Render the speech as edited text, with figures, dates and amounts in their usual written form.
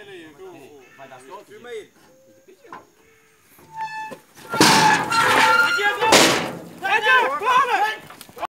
ele aí, viu? Vai dar certo? Filma ele. Ele pediu.